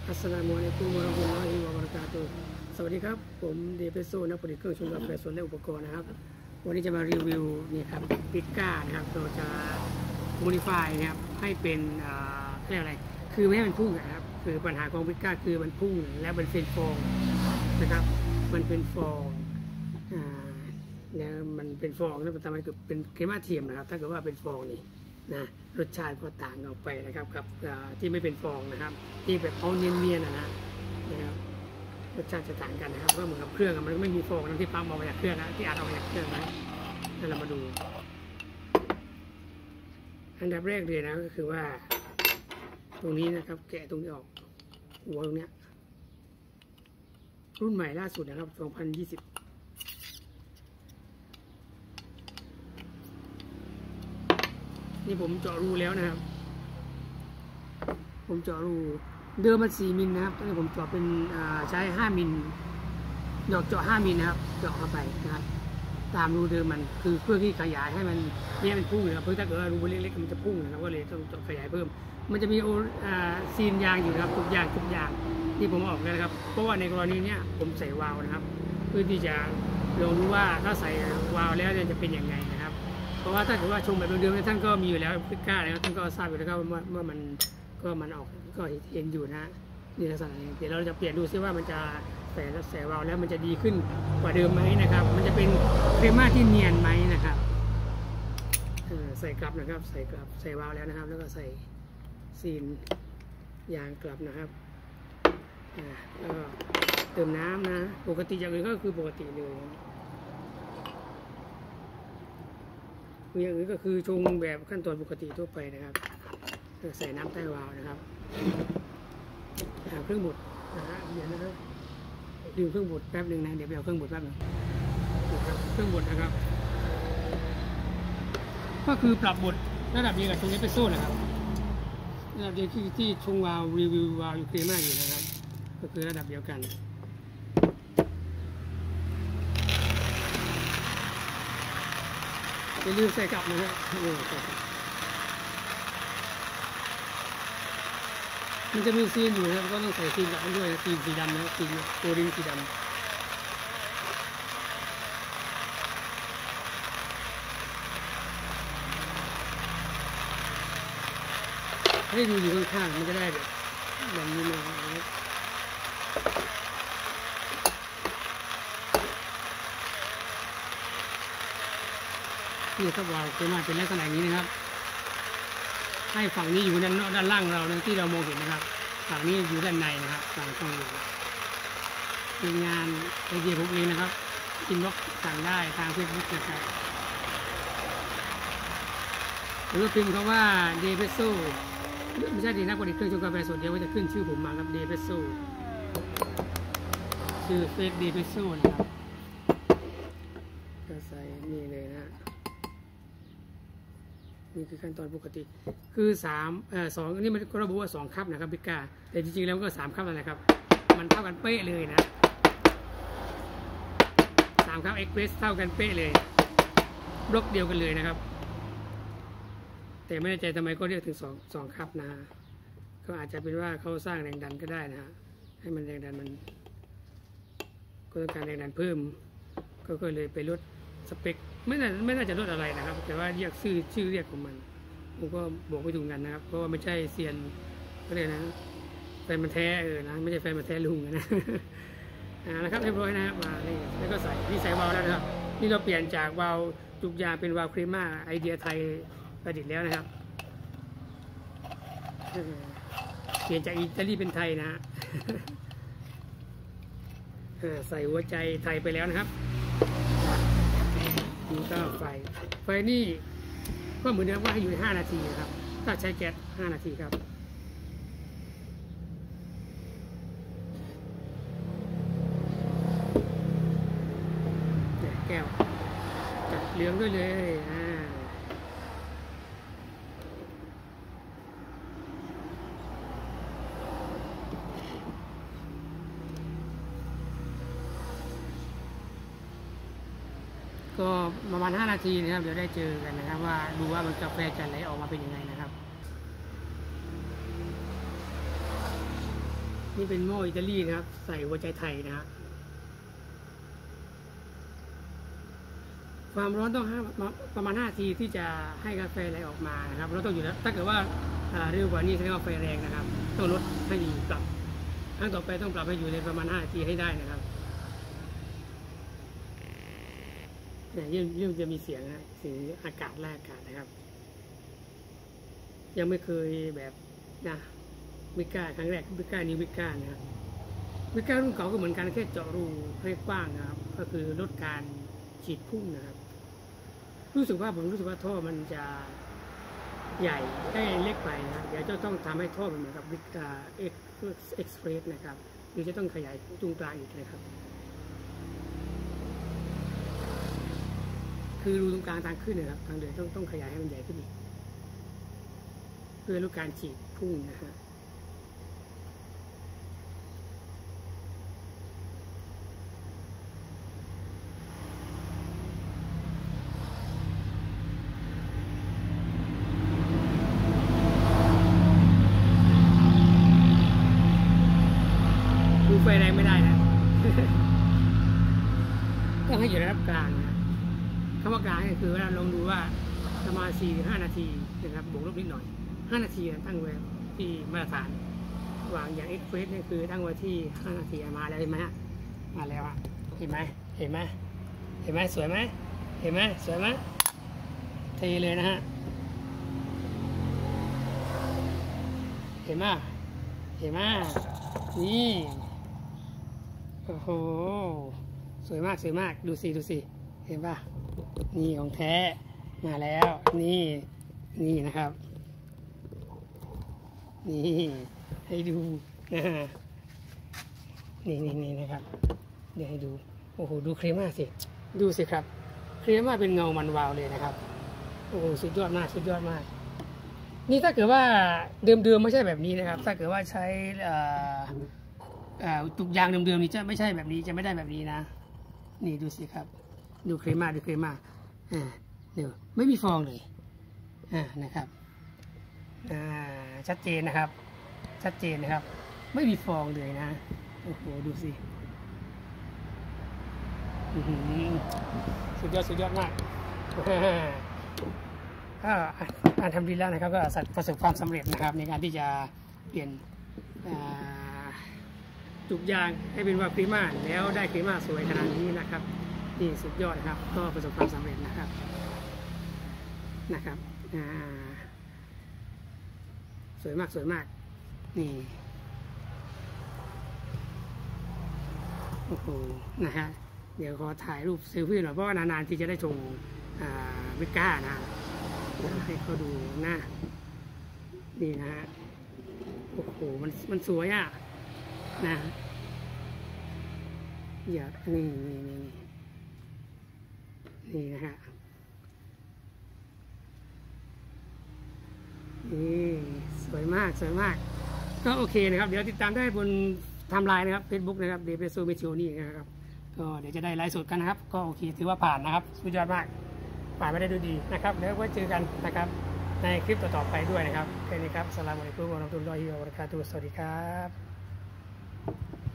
อัสสลามุอะลัยกุมวะเราะห์มะตุลลอฮิวะบะเราะกาตุฮ์สวัสดีครับผมเดเปโซนักประดิษฐ์เครื่องชงกาแฟสดและอุปกรณ์นะครับวันนี้จะมารีวิวนี่ครับปิก้านะครับเราจะโมดิฟายนะครับให้เป็นเรียกอะไรคือไม่ให้มันพุ่งนะครับคือปัญหาของปิก้าคือมันพุ่งและมันเป็นฟองนะครับมันเป็นฟองแล้วมันเป็นฟองแล้วมันทำให้เกิดเป็นเคมาเทียมนะครับถ้าเกิดว่าเป็นฟองนี่นะรสชาติก็ต่างออกไปนะครับกับที่ไม่เป็นฟองนะครับที่แบบเอาเนียนๆนะครับรสชาติจะต่างกันนะครับเพราะเหมือนกับเครื่องมันก็ไม่มีฟองนะที่ปั๊มออกมาจากเครื่องนะที่อัดออกมาจากเครื่องนะนั่นเรามาดูอันดับแรกเลยนะก็คือว่าตรงนี้นะครับแกะตรงนี้ออกหัวตรงนี้รุ่นใหม่ล่าสุดนะครับ2020นี่ผมเจาะรูแล้วนะครับผมเจาะรูเดิมมัน4มิลนะครับตอนนี้ผมเจาะเป็นใช้5มิลดอกเจาะ5มิลนะครับเจาะเข้าไปนะครับตามรูเดิมมันคือเพื่อที่ขยายให้มันเนี่ยมันพุ่งนะครับเพราะถ้าเกิดว่ารูเล็กๆมันจะพุ่งนะครับก็เลยต้องเจาะขยายเพิ่มมันจะมีซีนยางอยู่นะครับทุกอย่างที่ผมออกแล้วนะครับเพราะว่าในกรณีนี้ผมใส่วาล์วนะครับเพื่อที่จะลองดูว่าถ้าใส่วาล์วแล้วจะเป็นยังไงนะครับเพราะว่าถ้าเกิดว่าชงแบบเดิมๆท่านก็มีอยู่แล้วพิก้าแล้วท่านก็ทราบอยู่แล้วว่ามันออกก็เห็นอยู่นะนี่ลักษณะนี้เดี๋ยวเราจะเปลี่ยนดูซิว่ามันจะใส่วาล์วแล้วมันจะดีขึ้นกว่าเดิมไหมนะครับมันจะเป็นเครม่าที่เนียนไหมนะครับใส่กลับนะครับใส่วาล์วแล้วนะครับแล้วก็ใส่ซีนยางกลับนะครับแล้วก็เติมน้ำนะปกติอย่างอื่นก็คือปกติเลยอย่างอื่นก็คือชงแบบขั้นตอนปกติทั่วไปนะครับใส่น้ำใต้วาล์วนะครับเครื่องบดนะฮะเดี๋ยวนะครับดึงเครื่องบดแป๊บหนึ่งนะเดี๋ยวไปเอาเครื่องบดแป๊บหนึ่งเครื่องบดนะครับก็คือปรับบดระดับเดียวกับชงเอสเปรสโซ่นะครับระดับเดียวที่ชงวาล์วรีวิววาล์วอยู่เครม่าอยู่นะครับก็คือระดับเดียวกันอย่าลืมใส่กลับนะฮะมันจะมีซีนอยู่นะครับก็ต้องใส่ซีนกลับด้วยซีนสีดำนะซีนตัวริงสีดำให้ดูอยู่ข้างๆมันจะได้แบบนี้มานี่ครับวาล์วเคมาเป็นลักษณะนี้นะครับให้ฝั่งนี้อยู่ด้านล่างเราที่เรามองเห็นนะครับฝั่งนี้อยู่ด้านในนะครับฝั่งช่องอยู่ทีมงานไอเดียพวกนี้นะครับอินบ็อกซ์สั่งได้ทางเฟซบุ๊กนะครับหรือว่าพิมพ์คำว่าเดเปโซไม่ใช่ดีนักประดิษฐ์เครื่องชงกาแฟสดเดียวว่าจะขึ้นชื่อผมมาครับเดเปโซชื่อเฟซเดเปโซนะครับก็ใส่นี่เลยนะนี่คือขั้นตอนปกติคือ2นี่มันก็ระบุว่า2คัพนะครับพิก้าแต่จริงๆแล้วก็3คัพนั่นแหละครับมันเท่ากันเป๊ะเลยนะ3คัพเอ็กเพรสเท่ากันเป๊ะเลยบล็อกเดียวกันเลยนะครับแต่ไม่แน่ใจทำไมก็เรียกถึง2คัพนะก็อาจจะเป็นว่าเขาสร้างแรงดันก็ได้นะฮะให้มันแรงดันมันก็ต้องการแรงดันเพิ่มก็เลยไปลดสเปคไม่น่าจะลดอะไรนะครับแต่ว่าเรียกชื่อเรียกของมันผมก็บอกไม่ถูกกันนะครับเพราะว่าไม่ใช่เซียนก็เลยนะแฟนมันแท้นะไม่ใช่แฟนมันแท้ลุงนะนะครับเรียบร้อยนะครับมานี่แล้วก็ใส่วาล์วแล้วนะครับนี่เราเปลี่ยนจากวาล์วจุกยางเป็นวาล์วเครม่าไอเดียไทยประดิษฐ์แล้วนะครับเปลี่ยนจากอิตาลีเป็นไทยนะใส่หัวใจไทยไปแล้วนะครับนี่ก็ไฟนี่ก็เหมือนเดิมว่าให้อยู่ใน5นาทีนะครับถ้าใช้แก๊ส5นาทีครับแก้วจัดเหลืองด้วยเลยก็ประมาณ5นาทีนะครับเดี๋ยวได้เจอกันนะครับว่าดูว่ามันกาแฟจะไหลออกมาเป็นยังไงนะครับนี่เป็นหม้ออิตาลีนะครับใส่หัวใจไทยนะฮะความร้อนต้องประมาณ5 นาทีที่จะให้กาแฟไหลออกมานะครับเราต้องอยู่แล้วถ้าเกิดว่าเร็วกว่านี้แสดงว่าไฟแรงนะครับต้องลดให้อยู่ปรับครั้งต่อไปต้องปรับให้อยู่ในประมาณ5 นาทีให้ได้นะครับเนี่ยยิ่งจะมีเสียงนะเสียงอากาศแลกอากาศนะครับยังไม่เคยแบบนะวิก้าครั้งแรกวิก้านี้วิก้านะครับวิก้ารุ่นเก่าก็เหมือนกันแค่เจาะรูให้กว้างนะครับก็คือลดการฉีดพุ่งนะครับผมรู้สึกว่าท่อมันจะใหญ่ได้เล็กไปนะเดี๋ยวจะต้องทำให้ท่อมันเหมือนกับวิก้าเอ็กซ์เพรสนะครับหรือจะต้องขยายตรงกลางอีกนะครับคือรูตรงกลางทางขึ้นนะครับทางเดินต้องขยายให้มันใหญ่ขึ้นอีกเพื่อลดการฉีดพุ่งนะฮะดูไฟแรงไม่ได้นะ ต้องให้อยู่ในระดับกลางนะคำว่ากลางก็คือว่าลองดูว่าประมาณ4-5 นาทีนะครับบวกลบนิดหน่อย5 นาทีตั้งไว้ที่มาตรฐานวางอย่างเอ็กเพรสนี่คือตั้งไว้ที่5 นาทีมาแล้วเห็นไหมฮะมาแล้วอ่ะเห็นไหมสวยไหมสวยไหมเทเลยนะฮะเห็นไหมนี่โอ้โหสวยมากดูสิเห็นป่ะนี่ของแท้มาแล้วนี่นะครับนี่ให้ดูนะนี่นะครับเดี๋ยวให้ดูโอ้โหดูเครม่าสิดูสิครับเครม่าเป็นเงามันวาวเลยนะครับโอ้โหสุดยอดมากนี่ถ้าเกิดว่าเดิมไม่ใช่แบบนี้นะครับถ้าเกิดว่าใช้ตุกยางเดิมนี่จะไม่ใช่แบบนี้จะไม่ได้แบบนี้นะนี่ดูสิครับดูเครม่าเดี๋ยวไม่มีฟองเลยนะครับชัดเจนนะครับไม่มีฟองเลยนะโอ้โหดูสิสุดยอดมากก็การทำดีแล้วนะครับก็ประสบความสำเร็จนะครับในการที่จะเปลี่ยนจุกยางให้เป็นว่าครีม่าแล้วได้ครีม่าสวยขนาดนี้นะครับนี่สุดยอดครับก็ประสบความสำเร็จนะครับสวยมากนี่โอ้โหนะฮะเดี๋ยวขอถ่ายรูปเซลฟี่หน่อยเพราะว่านานๆที่จะได้ชมวิก้านะให้เขาดูนะนี่นะฮะโอ้โหมันสวยอ่ะนะอย่านี่นะฮะนี่สวยมากก็โอเคนะครับเดี๋ยวติดตามได้บนไทม์ไลน์นะครับ Facebook นะครับเดเปโซเมชิโอนี่นะครับก็เดี๋ยวจะได้ไลฟ์สดกันนะครับก็โอเคถือว่าผ่านนะครับสุดยอดมากผ่านไม่ได้ดูดีนะครับแล้วไว้เจอกันนะครับในคลิปต่อๆไปด้วยนะครับแค่นี้ครับอัสสลามุอะลัยกุมวะเราะห์มะตุลลอฮิวะบะเราะกาตุฮ์สวัสดีครับ